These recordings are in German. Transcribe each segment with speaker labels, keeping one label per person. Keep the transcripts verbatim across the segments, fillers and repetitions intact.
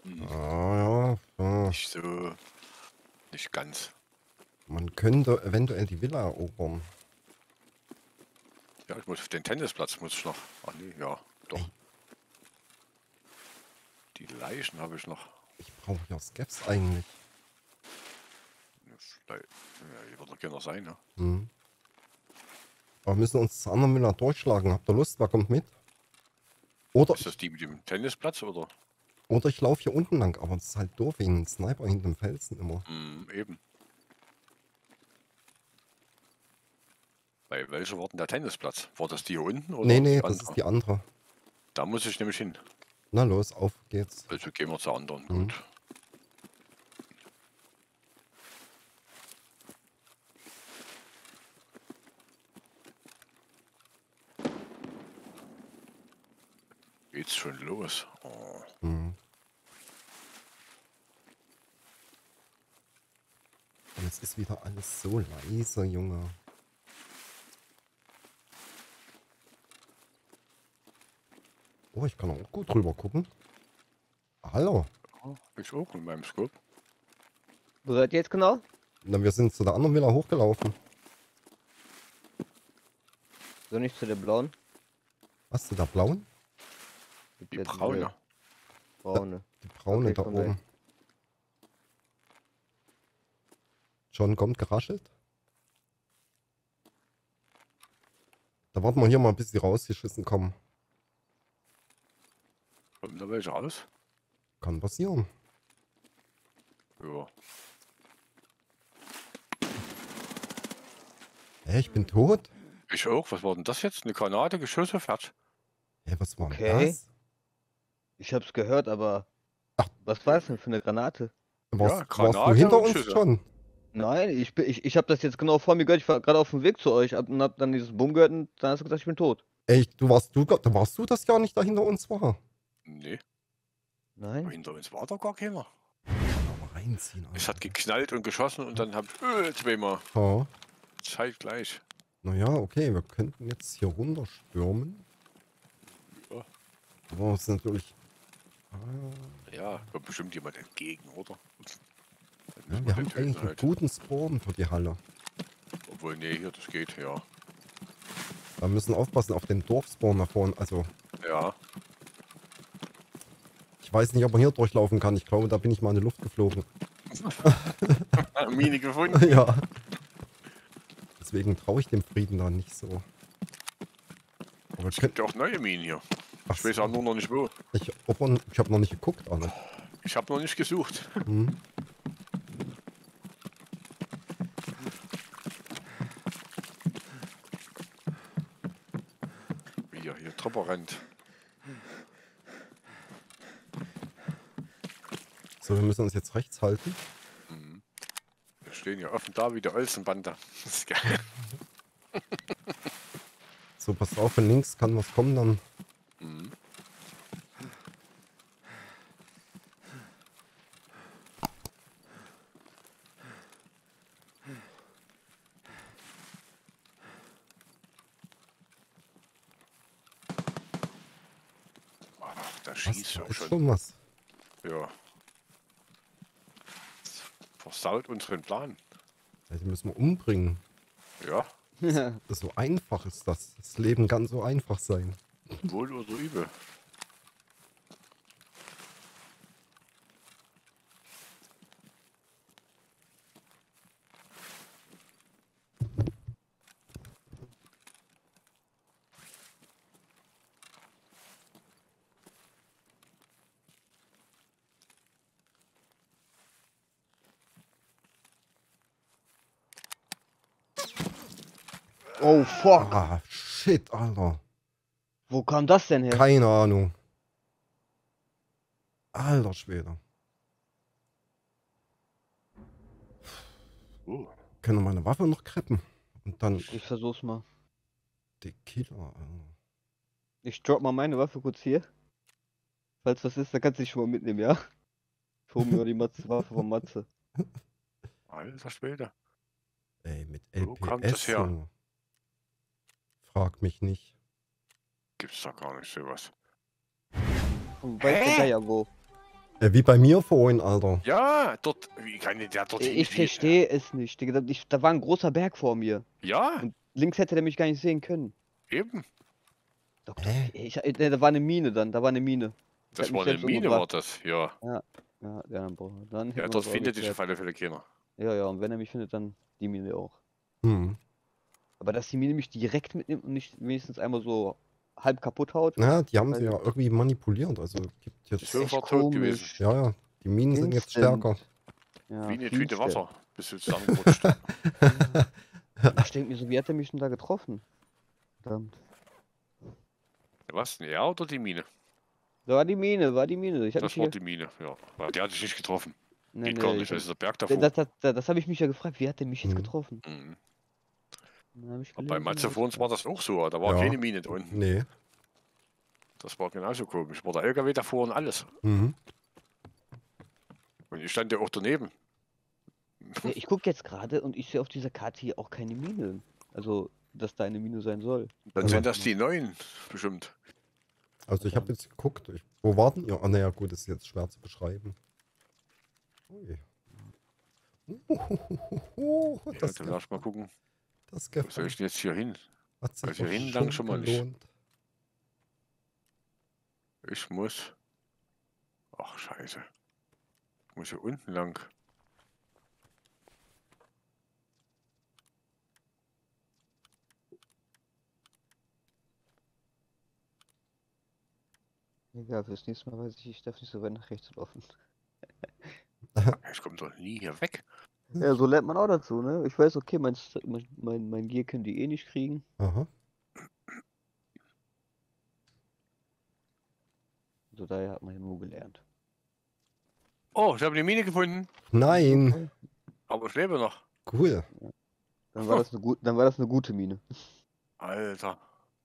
Speaker 1: Hm,
Speaker 2: Ah, ja, ja.
Speaker 1: nicht so, nicht ganz.
Speaker 2: Man könnte eventuell die Villa erobern.
Speaker 1: Ja, ich muss auf den Tennisplatz, muss ich noch. Ach nee, ja, doch.
Speaker 2: Ey.
Speaker 1: Die Leichen habe ich noch.
Speaker 2: Ich brauche ja Skeps eigentlich.
Speaker 1: Ja, hier wird doch keiner sein, ne?
Speaker 2: Hm. Aber wir müssen uns zur anderen Villa durchschlagen. Habt ihr Lust? Wer kommt mit? Oder
Speaker 1: Ist das
Speaker 2: ich,
Speaker 1: die mit dem Tennisplatz oder?
Speaker 2: oder ich laufe hier unten lang. Aber das ist halt doof wegen dem Sniper hinter dem Felsen immer.
Speaker 1: Hm, eben. Bei welcher war denn der Tennisplatz? War das die hier unten
Speaker 2: Nee,
Speaker 1: oder
Speaker 2: nee,
Speaker 1: die
Speaker 2: das ist
Speaker 1: andere?
Speaker 2: die andere.
Speaker 1: Da muss ich nämlich hin.
Speaker 2: Na los, auf geht's.
Speaker 1: Also gehen wir zur anderen.
Speaker 2: Hm.
Speaker 1: Gut. Geht's schon los? Oh.
Speaker 2: Hm. Und es ist wieder alles so leise, Junge. Oh, ich kann auch gut drüber gucken. Hallo.
Speaker 1: Ja, ich auch in meinem Scope.
Speaker 3: Wo seid ihr jetzt genau?
Speaker 2: Na, wir sind zu der anderen Villa hochgelaufen.
Speaker 3: So nicht zu der blauen?
Speaker 2: Was, zu der blauen?
Speaker 1: Die
Speaker 3: Jetzt
Speaker 1: braune.
Speaker 3: diese Braune.
Speaker 2: Die braune
Speaker 3: Okay,
Speaker 2: da
Speaker 3: komm
Speaker 2: oben.
Speaker 3: rein.
Speaker 2: John kommt geraschelt. Da warten wir hier mal, bis die rausgeschissen kommen.
Speaker 1: Kommen da welche raus?
Speaker 2: Kann passieren.
Speaker 1: Ja.
Speaker 2: Hä, ich bin tot?
Speaker 1: Ich auch. Was war denn das jetzt? Eine Granate, Geschosse, fertig.
Speaker 2: Hä, was war denn
Speaker 3: Okay.
Speaker 2: das?
Speaker 3: Ich hab's gehört, aber
Speaker 2: Ach.
Speaker 3: was war das denn für eine Granate?
Speaker 2: Warst,
Speaker 1: Ja,
Speaker 2: warst du
Speaker 1: Granate
Speaker 2: hinter
Speaker 1: und
Speaker 2: uns,
Speaker 1: Schüsse.
Speaker 2: John?
Speaker 3: Nein, ich, bin- ich, ich hab das jetzt genau vor mir gehört. Ich war gerade auf dem Weg zu euch hab- und hab dann dieses Bumm gehört und dann hast du gesagt, ich bin tot.
Speaker 2: Ey, du warst du, da warst du das ja nicht, da hinter uns war.
Speaker 1: Nee,
Speaker 3: Nein?
Speaker 1: hinter uns war da gar keiner.
Speaker 2: Aber reinziehen,
Speaker 1: Es
Speaker 2: Alter.
Speaker 1: hat geknallt und geschossen und dann hab ich äh, zweimal
Speaker 2: Ja.
Speaker 1: zeitgleich.
Speaker 2: Naja, okay, wir könnten jetzt hier runterstürmen.
Speaker 1: Ja.
Speaker 2: Aber es ist natürlich... Ah,
Speaker 1: Ja, kommt bestimmt jemand entgegen, oder? Dann
Speaker 2: ja,
Speaker 1: müssen
Speaker 2: wir
Speaker 1: den
Speaker 2: haben
Speaker 1: töten
Speaker 2: eigentlich einen
Speaker 1: halt.
Speaker 2: guten Spawn für die Halle.
Speaker 1: Obwohl, nee, hier, das geht, ja.
Speaker 2: Wir müssen aufpassen auf den Dorfspawn da vorne. Also,
Speaker 1: Ja,
Speaker 2: ich weiß nicht, ob man hier durchlaufen kann. Ich glaube, da bin ich mal in die Luft geflogen.
Speaker 1: Mine gefunden.
Speaker 2: Ja. Deswegen traue ich dem Frieden da nicht so. Aber wir
Speaker 1: Es
Speaker 2: können...
Speaker 1: gibt ja auch neue Minen hier.
Speaker 2: Ach
Speaker 1: Ich weiß
Speaker 2: so.
Speaker 1: auch nur noch nicht wo.
Speaker 2: Ich, ob man, ich habe noch nicht geguckt, alle.
Speaker 1: Ich habe noch nicht gesucht.
Speaker 2: Hm.
Speaker 1: Wie er hier drüber rennt.
Speaker 2: So, wir müssen uns jetzt rechts halten.
Speaker 1: Mhm. Wir stehen ja offen da wie der Olsenbande. Das ist geil.
Speaker 2: So, pass auf, von links kann was kommen dann.
Speaker 1: Mhm. Ach, da
Speaker 2: Was?
Speaker 1: schießt
Speaker 2: Da
Speaker 1: ja
Speaker 2: ist
Speaker 1: schon.
Speaker 2: schon was.
Speaker 1: Ja. Versaut unseren Plan.
Speaker 2: Ja, die müssen wir umbringen.
Speaker 1: Ja,
Speaker 3: Ja.
Speaker 2: Das so einfach ist das. Das Leben kann so einfach sein.
Speaker 1: wohl oder übel.
Speaker 3: Oh fuck.
Speaker 2: Ah, shit, Alter.
Speaker 3: Wo kam das denn her?
Speaker 2: Keine Ahnung. Alter Schwede.
Speaker 1: Uh,
Speaker 2: Können wir meine Waffe noch kreppen? Und dann
Speaker 3: Ich versuch's mal.
Speaker 2: der Killer, Alter.
Speaker 3: Ich drop mal meine Waffe kurz hier. Falls was ist, dann kannst du dich schon mal mitnehmen, ja? Ich hol mir die Matze, Waffe von Matze.
Speaker 1: alter Schwede.
Speaker 2: Ey, mit
Speaker 1: Wo kommt das
Speaker 2: L P S,
Speaker 1: her?
Speaker 2: Junge. Frag mich nicht.
Speaker 1: Gibt's doch gar nicht sowas.
Speaker 3: Und weiß der Geier wo.
Speaker 2: Äh, wie bei mir vorhin, Alter.
Speaker 1: Ja, dort. Wie kann denn der dort
Speaker 3: Ich
Speaker 1: hinfliegen?
Speaker 3: verstehe es nicht, Digga. Da- Ich, da war ein großer Berg vor mir.
Speaker 1: Ja,
Speaker 3: Und links hätte der mich gar nicht sehen können.
Speaker 1: eben.
Speaker 3: Doktor,
Speaker 2: Hä?
Speaker 3: ich, äh, da war eine Mine dann, da war eine Mine. Ich
Speaker 1: Das
Speaker 3: hab mich
Speaker 1: war eine
Speaker 3: selbst
Speaker 1: Mine, war
Speaker 3: umgebracht.
Speaker 1: das. Ja.
Speaker 3: Ja, ja, dann, boah, dann hätten
Speaker 1: Ja,
Speaker 3: wir
Speaker 1: dort
Speaker 3: uns auch
Speaker 1: findet dich auf
Speaker 3: geklärt.
Speaker 1: alle Fälle keiner.
Speaker 3: Ja, ja, und wenn er mich findet, dann die Mine auch.
Speaker 2: Hm.
Speaker 3: Aber dass die Mine mich direkt mitnimmt und nicht wenigstens einmal so halb kaputt haut,
Speaker 2: Ja, die haben sie
Speaker 3: Weiß
Speaker 2: ja irgendwie manipuliert. Also gibt
Speaker 1: Die
Speaker 2: jetzt.
Speaker 1: ist sofort
Speaker 3: echt
Speaker 1: tot
Speaker 3: komisch.
Speaker 1: gewesen.
Speaker 2: Ja, ja. Die Minen sind jetzt
Speaker 3: Instant.
Speaker 2: stärker.
Speaker 3: Ja,
Speaker 1: Wie eine
Speaker 3: viel
Speaker 1: Tüte
Speaker 3: stärker.
Speaker 1: Wasser. Bist du zusammengerutscht.
Speaker 3: Ich denke mir so, wie hat er mich denn da getroffen? Verdammt.
Speaker 1: Was? Ja, oder die Mine?
Speaker 3: Da war die Mine, war die Mine. Ich hab
Speaker 1: Das
Speaker 3: mich
Speaker 1: war
Speaker 3: hier...
Speaker 1: die Mine, ja. Weil die hat dich nicht getroffen.
Speaker 3: Nee,
Speaker 1: Geht gar
Speaker 3: nee,
Speaker 1: nicht,
Speaker 3: ich
Speaker 1: das
Speaker 3: hab...
Speaker 1: ist der Berg davor.
Speaker 3: Das, das, das, das habe ich mich ja gefragt, wie hat der mich jetzt
Speaker 2: Mhm.
Speaker 3: getroffen?
Speaker 1: Mhm.
Speaker 3: Dann hab ich
Speaker 1: Aber bei
Speaker 3: gelesen,
Speaker 1: Matze
Speaker 3: alles
Speaker 1: vor uns war
Speaker 3: klar.
Speaker 1: das auch so. Da war
Speaker 2: Ja.
Speaker 1: keine Mine da unten.
Speaker 2: Nee.
Speaker 1: Das war genauso komisch. War der L K W davor und alles.
Speaker 2: Mhm.
Speaker 1: Und ich stand ja auch daneben.
Speaker 3: Ja, ich gucke jetzt gerade und ich sehe auf dieser Karte hier auch keine Mine. Also, dass da eine Mine sein soll.
Speaker 1: Dann
Speaker 3: Aber
Speaker 1: sind
Speaker 3: warte
Speaker 1: das
Speaker 3: mal.
Speaker 1: die neuen, bestimmt.
Speaker 2: Also ich habe jetzt geguckt. Ich, wo warten ihr? Ah, naja, gut, ist jetzt schwer zu beschreiben. Ui. Uhuhuhuhu,
Speaker 1: Ja,
Speaker 2: das,
Speaker 1: dann
Speaker 2: ge
Speaker 1: lass mal gucken.
Speaker 2: das
Speaker 1: Wo soll
Speaker 2: gefällt.
Speaker 1: ich denn jetzt hier hin?
Speaker 2: Hat sich
Speaker 1: Also
Speaker 2: doch
Speaker 1: hinten lang
Speaker 2: schon
Speaker 1: schon mal nicht.
Speaker 2: gelohnt.
Speaker 1: Ich muss. Ach, scheiße. Ich muss hier unten lang.
Speaker 3: Egal, fürs nächste Mal weiß ich, ich darf nicht so weit nach rechts laufen.
Speaker 1: Ich komme doch nie hier weg.
Speaker 3: Ja, so lernt man auch dazu, ne? Ich weiß, okay, mein, St- mein, mein, mein Gear können die eh nicht kriegen.
Speaker 2: Aha.
Speaker 3: So daher hat man ja nur gelernt.
Speaker 1: Oh, ich habe eine Mine gefunden.
Speaker 2: Nein.
Speaker 1: Aber ich lebe noch.
Speaker 2: Cool.
Speaker 3: Dann war das eine, gut, dann war das eine gute Mine.
Speaker 1: Alter.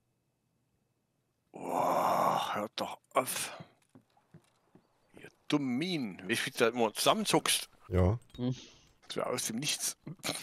Speaker 1: Boah, hört doch auf. Ihr dummen Minen. Wie du da immer zusammenzuckst.
Speaker 2: Ja.
Speaker 1: So aus dem Nichts.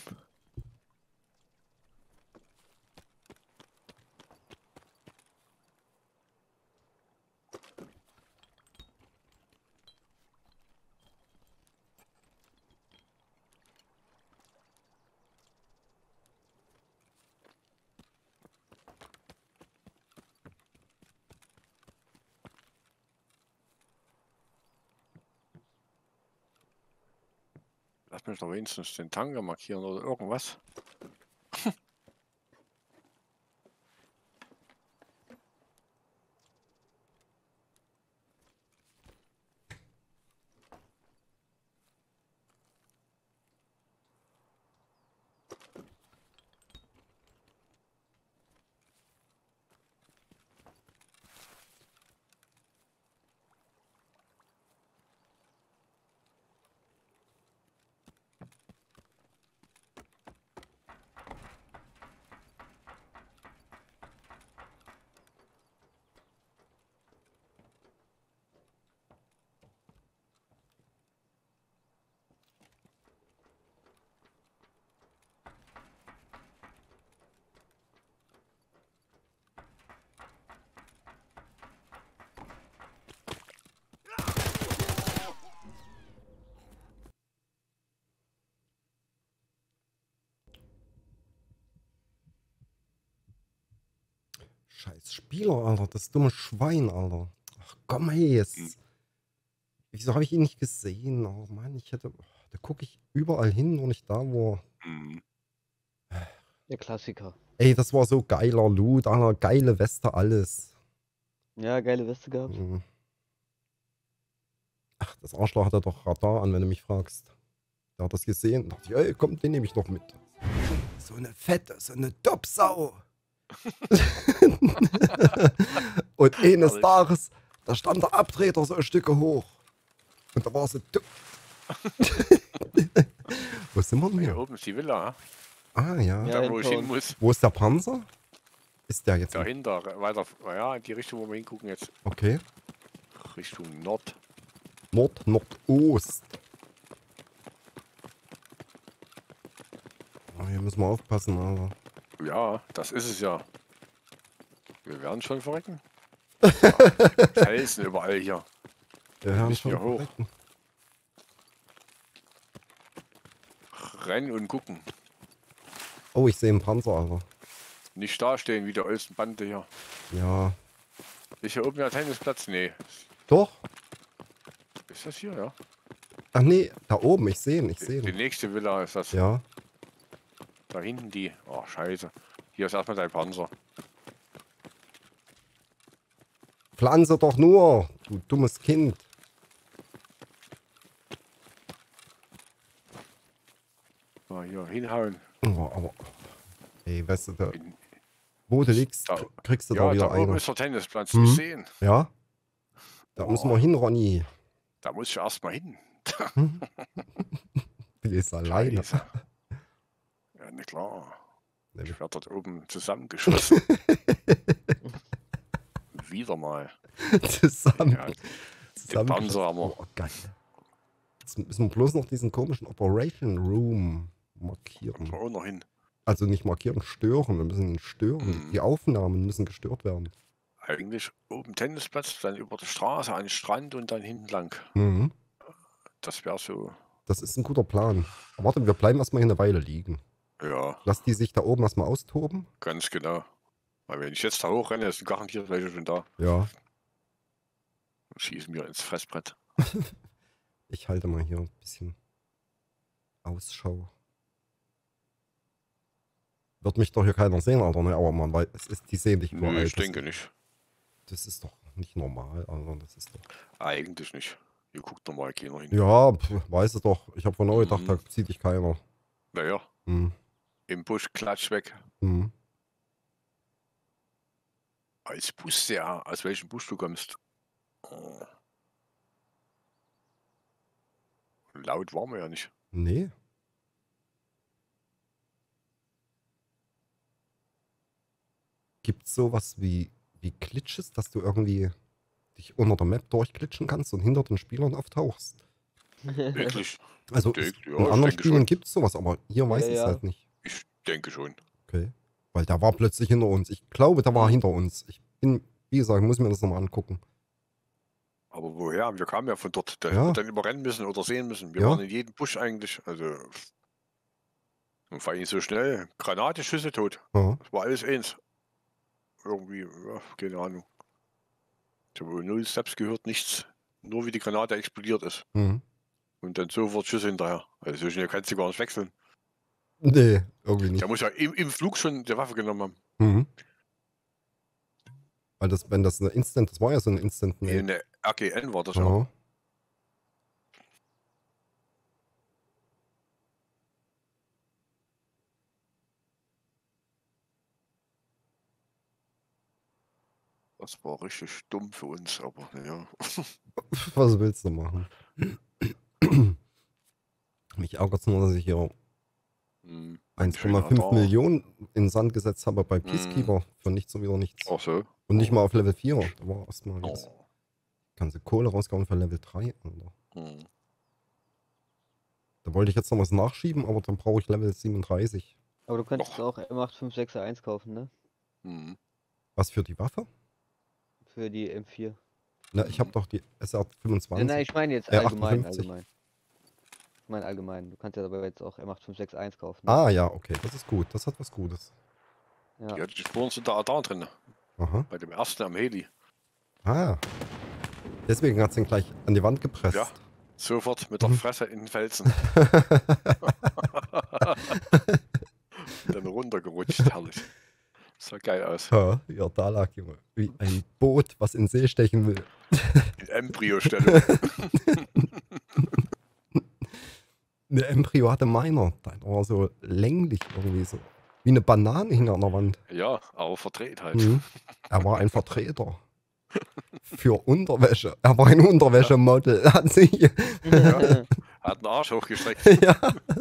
Speaker 1: Lass mich doch wenigstens den Tanker markieren oder irgendwas.
Speaker 2: Scheiß Spieler, Alter. Das dumme Schwein, Alter. Ach komm, hey, jetzt.
Speaker 1: Hm.
Speaker 2: Wieso habe ich ihn nicht gesehen? Oh Mann, ich hätte. Da gucke ich überall hin, nur nicht da, wo.
Speaker 1: Hm.
Speaker 3: Der Klassiker.
Speaker 2: Ey, das war so geiler Loot, Alter. Geile Weste, alles.
Speaker 3: Ja, geile Weste gehabt.
Speaker 2: Hm. Ach, das Arschloch hatte doch Radar an, wenn du mich fragst. Der hat das gesehen. Da dachte ich, ey, komm, den nehme ich noch mit. So eine fette, so eine Dopsau. Und eines
Speaker 1: Herrlich.
Speaker 2: Tages, da stand der Abtreter so ein Stück hoch. Und da war so dumm. Wo sind wir denn
Speaker 1: Hier
Speaker 2: hier?
Speaker 1: oben ist die Villa.
Speaker 2: Ah, ja.
Speaker 3: Ja,
Speaker 1: Da wo ich
Speaker 3: hinter
Speaker 1: hin
Speaker 3: uns.
Speaker 1: muss.
Speaker 2: Wo ist der Panzer? Ist der jetzt?
Speaker 1: Dahinter. Weiter. Ja, in die Richtung, wo wir hingucken jetzt.
Speaker 2: Okay.
Speaker 1: Richtung Nord.
Speaker 2: Nord, Nordost. Oh, hier müssen wir aufpassen, Alter.
Speaker 1: Ja, das ist es ja. Wir werden schon verrecken. Ja, Felsen überall hier.
Speaker 2: Wir hören
Speaker 1: müssen
Speaker 2: schon
Speaker 1: hier hoch.
Speaker 2: verrecken.
Speaker 1: Rennen und gucken.
Speaker 2: Oh, ich sehe einen Panzer, Alter.
Speaker 1: Nicht dastehen wie der olsten Bande hier.
Speaker 2: Ja.
Speaker 1: Ist hier oben der Tennisplatz? Nee.
Speaker 2: Doch.
Speaker 1: Ist das hier, ja?
Speaker 2: Ach nee, da oben, ich sehe ihn, ich sehe
Speaker 1: Die
Speaker 2: ihn.
Speaker 1: nächste Villa ist das.
Speaker 2: Ja.
Speaker 1: Da hinten die. Oh, scheiße. Hier ist erstmal dein Panzer.
Speaker 2: Pflanze doch nur, du dummes Kind.
Speaker 1: Mal hier hinhauen.
Speaker 2: Oh, aber. Ey, weißt du, da,
Speaker 1: In,
Speaker 2: wo du liegst,
Speaker 1: Da-
Speaker 2: kriegst du
Speaker 1: ja,
Speaker 2: da wieder
Speaker 1: da oben
Speaker 2: eine.
Speaker 1: ist der Tennisplatz.
Speaker 2: Mhm.
Speaker 1: Nicht sehen.
Speaker 2: Ja? Da
Speaker 1: Oh.
Speaker 2: müssen wir hin, Ronny.
Speaker 1: Da muss ich erstmal hin.
Speaker 2: Du gehst alleine.
Speaker 1: Scheiße. Ja, na klar.
Speaker 2: Ne,
Speaker 1: Ich werde dort oben zusammengeschossen. Wieder mal.
Speaker 2: Zusammen.
Speaker 1: Ja,
Speaker 2: zusammen
Speaker 1: Panzer haben wir.
Speaker 2: Oh, geil. Jetzt müssen wir bloß noch diesen komischen Operation Room markieren.
Speaker 1: auch noch hin.
Speaker 2: Also nicht markieren, stören. Wir müssen ihn stören.
Speaker 1: Mhm.
Speaker 2: Die Aufnahmen müssen gestört werden.
Speaker 1: Eigentlich oben Tennisplatz, dann über die Straße an den Strand und dann hinten lang.
Speaker 2: Mhm.
Speaker 1: Das wäre so,
Speaker 2: Das ist ein guter Plan. Aber warte, wir bleiben erstmal hier eine Weile liegen.
Speaker 1: ja,
Speaker 2: Lass die sich da oben erstmal austoben.
Speaker 1: ganz genau. Weil wenn ich jetzt da hochrenne, ist garantiert welche schon da.
Speaker 2: Ja.
Speaker 1: Dann schießen wir ins Fressbrett.
Speaker 2: Ich halte mal hier ein bisschen Ausschau. Wird mich doch hier keiner sehen, Alter, ne? Aber man weiß, es ist, die sehen dich überall.
Speaker 1: Nö, ich
Speaker 2: Das-
Speaker 1: denke nicht.
Speaker 2: Das ist doch nicht normal, Alter. Das ist doch.
Speaker 1: Eigentlich nicht. Hier guckt normal keiner hin.
Speaker 2: Ja, pf, weiß es doch. Ich habe von neu gedacht,
Speaker 1: Mhm.
Speaker 2: da sieht dich keiner.
Speaker 1: Naja,
Speaker 2: Hm.
Speaker 1: im Busch klatsch weg.
Speaker 2: Hm.
Speaker 1: Als wusste er, aus welchem Busch du kommst. Oh. Laut waren wir ja nicht.
Speaker 2: Nee. Gibt's sowas wie, wie Glitches, dass du irgendwie dich unter der Map durchglitschen kannst und hinter den Spielern auftauchst?
Speaker 1: Wirklich?
Speaker 2: Also
Speaker 1: Denk-
Speaker 2: es-
Speaker 1: ja,
Speaker 2: in
Speaker 1: ich
Speaker 2: anderen
Speaker 1: denke
Speaker 2: Spielen
Speaker 1: schon.
Speaker 2: gibt es sowas, aber hier weiß
Speaker 3: Ja,
Speaker 2: ich es
Speaker 3: ja.
Speaker 2: halt nicht.
Speaker 1: Ich denke schon.
Speaker 2: Okay. Weil der war plötzlich hinter uns. Ich glaube, der war
Speaker 1: Mhm.
Speaker 2: hinter uns. Ich bin, wie gesagt, muss mir das nochmal angucken.
Speaker 1: Aber woher? Wir kamen ja von dort. Da
Speaker 2: Ja.
Speaker 1: hätten wir dann überrennen müssen oder sehen müssen. Wir
Speaker 2: Ja.
Speaker 1: waren in jedem Busch eigentlich. Also. Und vor allem so schnell. Granate, Schüsse, tot.
Speaker 2: Ja.
Speaker 1: Das war alles eins. Irgendwie, ja, keine Ahnung. Ich habe null Steps gehört, nichts. Nur wie die Granate explodiert ist.
Speaker 2: Mhm.
Speaker 1: Und dann sofort Schüsse hinterher. Also so schnell kannst du gar nicht wechseln.
Speaker 2: Nee, irgendwie nicht.
Speaker 1: Der muss ja im, im Flug schon die Waffe genommen haben.
Speaker 2: Mhm. Weil das, wenn das eine Instant, das war ja so ein Instant.
Speaker 1: Nee, eine R G N war das ja.
Speaker 2: Ja.
Speaker 1: Das war richtig dumm für uns, aber naja.
Speaker 2: Was willst du machen? Mich ärgert es nur, dass ich hier
Speaker 1: Hm,
Speaker 2: eins
Speaker 1: schöner
Speaker 2: Komma fünf
Speaker 1: Radar.
Speaker 2: Millionen in den Sand gesetzt habe bei
Speaker 1: Mhm.
Speaker 2: Peacekeeper für nichts und wieder nichts.
Speaker 1: Ach so.
Speaker 2: Und nicht mal auf Level vier. Da war erstmal jetzt
Speaker 1: Oh.
Speaker 2: ganze Kohle rausgehauen für Level drei. Alter.
Speaker 1: Hm.
Speaker 2: Da wollte ich jetzt noch was nachschieben, aber dann brauche ich Level siebenunddreißig.
Speaker 3: Aber du könntest
Speaker 1: Och.
Speaker 3: auch M acht fünf sechs eins kaufen, ne?
Speaker 1: Hm.
Speaker 2: Was für die Waffe?
Speaker 3: Für die M vier.
Speaker 2: Na, ich habe doch die S R
Speaker 3: Nein,
Speaker 2: fünfundzwanzig.
Speaker 3: nein, ich meine jetzt
Speaker 2: Äh,
Speaker 3: allgemein,
Speaker 2: achtundfünfzig.
Speaker 3: allgemein. Ich meine allgemein. Du kannst ja aber jetzt auch M acht fünf sechs eins kaufen. Ne?
Speaker 2: Ah ja, okay, das ist gut. Das hat was Gutes.
Speaker 3: Ja.
Speaker 1: Die hatte die Spuren sind da, da drin.
Speaker 2: Aha.
Speaker 1: Bei dem ersten am Heli.
Speaker 2: Ah. Deswegen hat es ihn gleich an die Wand gepresst.
Speaker 1: Ja. Sofort mit der
Speaker 2: Mhm.
Speaker 1: Fresse in den Felsen. Dann runtergerutscht, herrlich. Sah geil aus.
Speaker 2: Ja, ja, da lag Junge. Wie ein Boot, was in den See stechen will.
Speaker 1: In Embryo-Stellung.
Speaker 2: Eine Embryo hatte meiner. Der war so länglich irgendwie so. Wie eine Banane hing an der Wand.
Speaker 1: Ja, aber verdreht halt.
Speaker 2: Mhm. Er war ein Vertreter. Für Unterwäsche. Er war ein Unterwäschemodel. Er hat sich.
Speaker 1: Ja. Hat den Arsch hochgestreckt.
Speaker 2: Ja.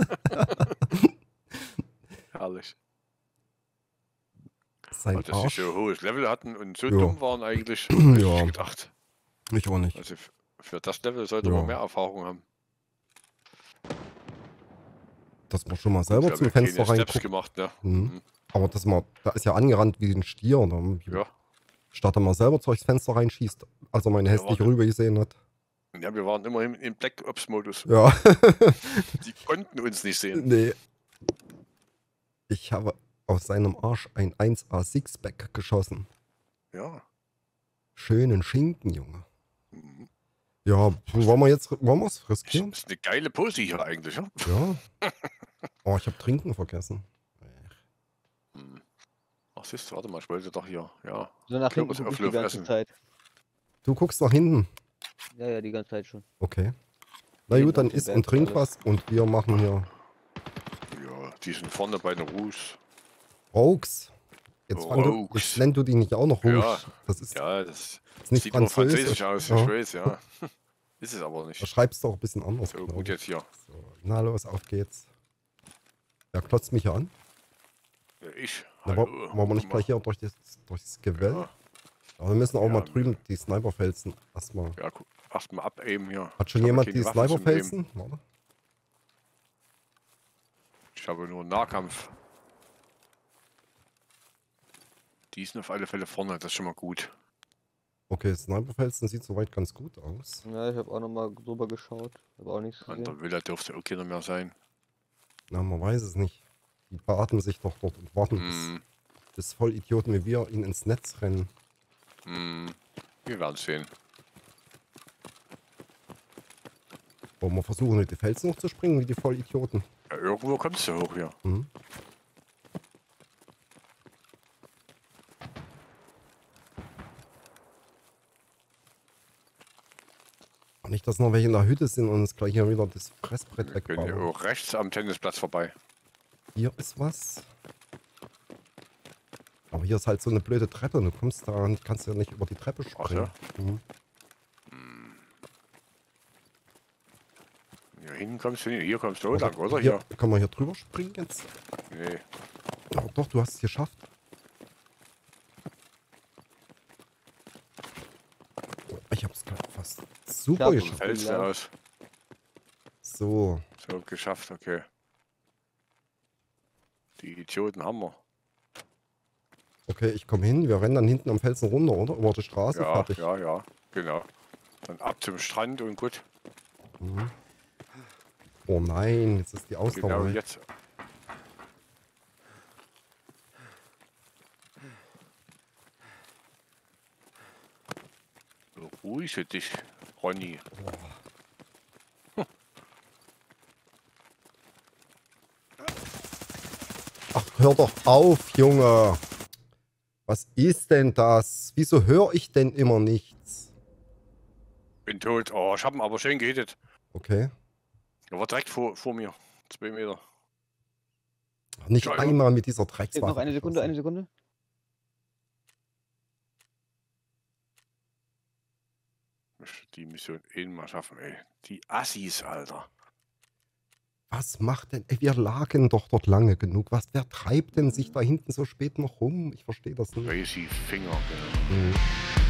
Speaker 1: Herrlich.
Speaker 2: Sein
Speaker 1: Also, dass sie
Speaker 2: Arsch.
Speaker 1: so hohes Level hatten und so
Speaker 2: Ja.
Speaker 1: dumm waren eigentlich, hätte
Speaker 2: Ja.
Speaker 1: ich gedacht.
Speaker 2: Ich auch nicht.
Speaker 1: Also f- für das Level sollte
Speaker 2: Ja.
Speaker 1: man mehr Erfahrung haben.
Speaker 2: Dass man schon mal selber
Speaker 1: Wir
Speaker 2: zum
Speaker 1: haben ja
Speaker 2: Fenster
Speaker 1: keine Steps
Speaker 2: reinguckt.
Speaker 1: gemacht, ne?
Speaker 2: Mhm. Aber dass man, da ist ja angerannt wie ein Stier. Da,
Speaker 1: Ja,
Speaker 2: Statt er mal selber durchs Fenster reinschießt, als er meine
Speaker 1: Ja,
Speaker 2: hässliche
Speaker 1: warte.
Speaker 2: Rübe gesehen hat.
Speaker 1: Ja, wir waren immerhin im Black Ops Modus.
Speaker 2: Ja.
Speaker 1: Die konnten uns nicht sehen.
Speaker 2: Nee. Ich habe aus seinem Arsch ein eins A Sixpack geschossen.
Speaker 1: Ja.
Speaker 2: Schönen Schinken, Junge.
Speaker 1: Mhm.
Speaker 2: Ja, wollen wir jetzt wollen wir es riskieren?
Speaker 1: Das ist eine geile Pose hier eigentlich, ja?
Speaker 2: Ja. Oh, ich habe Trinken vergessen.
Speaker 1: Hm. Ach, siehst du, warte mal, ich wollte doch hier, ja.
Speaker 3: So nach hinten
Speaker 1: Kürbis
Speaker 3: guck ich die
Speaker 1: Auflauf
Speaker 3: ganze
Speaker 1: essen.
Speaker 3: Zeit.
Speaker 2: Du guckst nach hinten.
Speaker 3: Ja, ja, die ganze Zeit schon.
Speaker 2: Okay. Na
Speaker 3: Jeden
Speaker 2: gut, dann
Speaker 3: auf den
Speaker 2: isst
Speaker 3: Berg
Speaker 2: und trink
Speaker 3: alles.
Speaker 2: was und wir machen hier
Speaker 1: Ja, die sind vorne bei den Rouge.
Speaker 2: Rogues. Jetzt, fang du,
Speaker 1: Rogues.
Speaker 2: jetzt nenn du die nicht auch noch Rouge.
Speaker 1: Ja.
Speaker 2: Das ist,
Speaker 1: Ja, das
Speaker 2: ist nicht
Speaker 1: sieht immer
Speaker 2: französisch.
Speaker 1: französisch aus,
Speaker 2: Ja.
Speaker 1: ich weiß, ja. Ist es aber
Speaker 2: Da
Speaker 1: nicht.
Speaker 2: schreibst du auch ein bisschen anders.
Speaker 1: So,
Speaker 2: glaub
Speaker 1: gut
Speaker 2: ich.
Speaker 1: jetzt hier.
Speaker 2: So, na los, auf geht's. Wer klotzt mich hier an?
Speaker 1: Ja, ich.
Speaker 2: Na,
Speaker 1: Hallo.
Speaker 2: wollen wir nicht
Speaker 1: Guck
Speaker 2: gleich hier durch das, durchs Gewölbe?
Speaker 1: Ja.
Speaker 2: Aber wir müssen auch
Speaker 1: Ja,
Speaker 2: mal drüben die Sniperfelsen erstmal.
Speaker 1: mal. Ja, guck, erstmal abaimen hier.
Speaker 2: Hat schon
Speaker 1: Ich habe
Speaker 2: jemand
Speaker 1: keine
Speaker 2: die
Speaker 1: Waffe zum
Speaker 2: Sniperfelsen? Warte.
Speaker 1: Nehmen. Ich habe nur Nahkampf. Die sind auf alle Fälle vorne, das ist schon mal gut.
Speaker 2: Okay, Sniperfelsen sieht soweit ganz gut aus.
Speaker 3: Ja, ich habe auch nochmal drüber geschaut. Habe auch nichts
Speaker 1: An
Speaker 3: gesehen.
Speaker 1: der Villa dürfte auch keiner mehr sein.
Speaker 2: Na, man weiß es nicht. Die baden sich doch dort und warten,
Speaker 1: Hm,
Speaker 2: bis, bis Vollidioten wie wir ihnen ins Netz rennen.
Speaker 1: hm, wir werden sehen.
Speaker 2: Wollen wir versuchen, mit die Felsen hochzuspringen, wie die Vollidioten?
Speaker 1: Ja, irgendwo kommst du hoch hier.
Speaker 2: Mhm. Nicht, dass noch welche in der Hütte sind und uns gleich hier wieder das Fressbrett
Speaker 1: Wir können hier
Speaker 2: wegbauen.
Speaker 1: auch rechts am Tennisplatz vorbei.
Speaker 2: Hier ist was. Aber hier ist halt so eine blöde Treppe. Du kommst da und kannst ja nicht über die Treppe
Speaker 1: Ach
Speaker 2: springen. Mhm.
Speaker 1: Hier hinten kommst du nicht. Hier kommst du auch
Speaker 2: Oder
Speaker 1: lang, oder?
Speaker 2: hier,
Speaker 1: Hier.
Speaker 2: kann man hier drüber springen jetzt?
Speaker 1: Nee.
Speaker 2: Oh, doch, du hast es geschafft. Ich hab's gerade fast super
Speaker 3: hab
Speaker 1: Wie
Speaker 2: geschafft.
Speaker 1: fällst du
Speaker 3: Ja.
Speaker 1: aus?
Speaker 2: So,
Speaker 1: So, geschafft, okay. Die Idioten haben wir.
Speaker 2: okay, ich komme hin. Wir rennen dann hinten am Felsen runter, oder? Über die Straße,
Speaker 1: Ja,
Speaker 2: fertig.
Speaker 1: ja, ja, genau. Dann ab zum Strand und gut.
Speaker 2: Mhm. Oh nein, jetzt ist die Ausdauer.
Speaker 1: Genau
Speaker 2: weg.
Speaker 1: jetzt. Beruhige dich, Ronny.
Speaker 2: Ach, hör doch auf, Junge. Was ist denn das? Wieso höre ich denn immer nichts?
Speaker 1: Bin tot. Oh, ich hab ihn aber schön gehittet.
Speaker 2: Okay.
Speaker 1: Er war direkt vor, vor mir. Zwei Meter.
Speaker 2: Nicht
Speaker 1: Ja, ja.
Speaker 2: einmal mit dieser
Speaker 3: Jetzt
Speaker 2: Dreckswaffe.
Speaker 3: noch eine Sekunde, eine
Speaker 2: geschossen.
Speaker 3: Sekunde.
Speaker 1: Möchte die Mission eh mal schaffen, ey. Die Assis, Alter.
Speaker 2: Was macht denn? Ey, wir lagen doch dort lange genug. Was, wer treibt denn sich da hinten so spät noch rum? Ich verstehe das nicht.
Speaker 1: Crazy Finger, genau.
Speaker 2: Mhm.